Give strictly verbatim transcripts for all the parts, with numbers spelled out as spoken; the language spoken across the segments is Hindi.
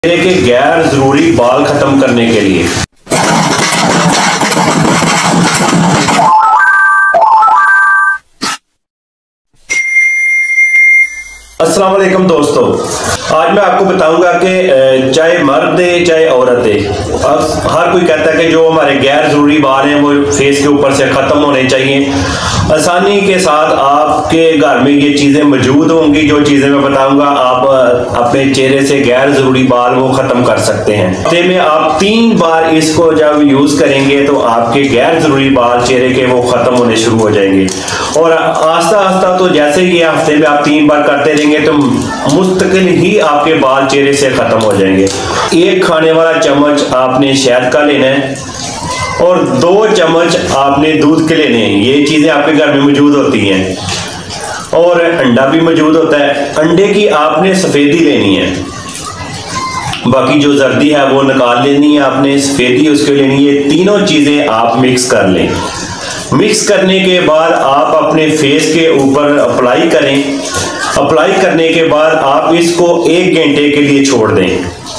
चेहरे के गैर जरूरी बाल खत्म करने के लिए अस्सलाम वालेकुम दोस्तों, आज मैं आपको बताऊंगा कि चाहे मर्द है चाहे औरत है, हर कोई कहता है कि जो हमारे गैर जरूरी बाल हैं वो फेस के ऊपर से ख़त्म होने चाहिए। आसानी के साथ आपके घर में ये चीज़ें मौजूद होंगी। जो चीज़ें मैं बताऊंगा आप अपने चेहरे से गैर ज़रूरी बाल वो ख़त्म कर सकते हैं। हफ्ते में आप तीन बार इसको जब यूज़ करेंगे तो आपके गैर ज़रूरी बाल चेहरे के वो ख़त्म होने शुरू हो जाएंगे। और आस्ता आस्ता तो जैसे ही हफ्ते में आप तीन बार करते रहेंगे तो मुस्तकिल ही आपके बाल चेहरे से ख़त्म हो जाएंगे। एक खाने वाला चम्मच आपने शहद का लेना है और दो चम्मच आपने दूध के लेने हैं। ये चीज़ें आपके घर में मौजूद होती हैं और अंडा भी मौजूद होता है। अंडे की आपने सफ़ेदी लेनी है, बाकी जो जर्दी है वो निकाल लेनी है, आपने सफ़ेदी उसके लेनी है। तीनों चीज़ें आप मिक्स कर लें। मिक्स करने के बाद आप अपने फेस के ऊपर अप्लाई करें। अप्लाई करने के बाद आप इसको एक घंटे के लिए छोड़ दें।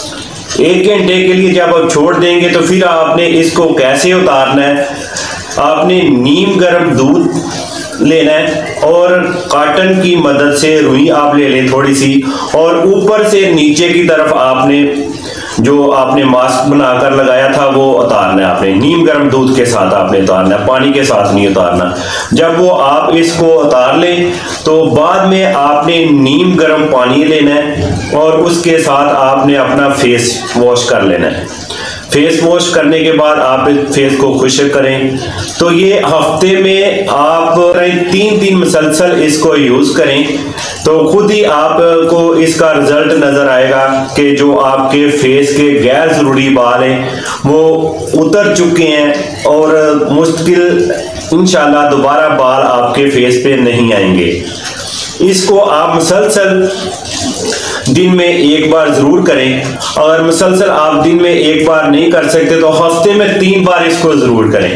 एक घंटे के लिए जब आप छोड़ देंगे तो फिर आपने इसको कैसे उतारना है, आपने नीम गर्म दूध लेना है और कॉटन की मदद से रुई आप ले लें थोड़ी सी, और ऊपर से नीचे की तरफ आपने जो आपने मास्क बनाकर लगाया था वो उतारना है। आपने नीम गर्म दूध के साथ आपने उतारना है, पानी के साथ नहीं उतारना। जब वो आप इसको उतार लें तो बाद में आपने नीम गर्म पानी लेना है और उसके साथ आपने अपना फेस वॉश कर लेना है। फेस वॉश करने के बाद आप फेस को खुश्क करें। तो ये हफ्ते में आप तीन तीन मुसलसल इसको यूज़ करें तो खुद ही आपको इसका रिजल्ट नज़र आएगा कि जो आपके फेस के गैर ज़रूरी बाल हैं वो उतर चुके हैं और मुश्किल इंशाल्लाह दोबारा बाल आपके फेस पे नहीं आएंगे। इसको आप मुसलसल दिन में एक बार जरूर करें। अगर मुसलसल आप दिन में एक बार नहीं कर सकते तो हफ्ते में तीन बार इसको जरूर करें।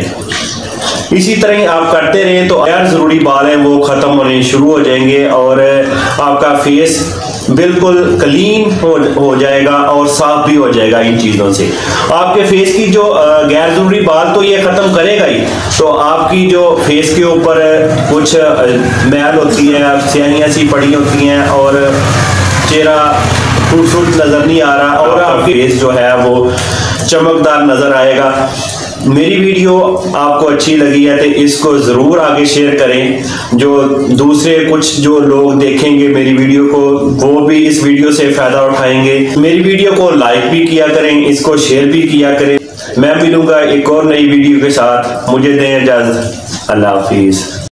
इसी तरह ही आप करते रहें तो गैर जरूरी बाल हैं वो खत्म होने शुरू हो जाएंगे और आपका फेस बिल्कुल क्लीन हो, हो जाएगा और साफ भी हो जाएगा। इन चीज़ों से आपके फेस की जो गैर जरूरी बाल तो ये ख़त्म करेगा ही, तो आपकी जो फेस के ऊपर कुछ मैल होती है, स्याहियाँ सी पड़ी होती हैं और चेहरा खूबसूरत नज़र नहीं आ रहा और आपके फेस जो है वो चमकदार नज़र आएगा। मेरी वीडियो आपको अच्छी लगी है तो इसको ज़रूर आगे शेयर करें। जो दूसरे कुछ जो लोग देखेंगे मेरी वीडियो को वो भी इस वीडियो से फ़ायदा उठाएंगे। मेरी वीडियो को लाइक भी किया करें, इसको शेयर भी किया करें। मैं मिलूँगा एक और नई वीडियो के साथ। मुझे दें इजाज़त। अल्लाह हाफिज़।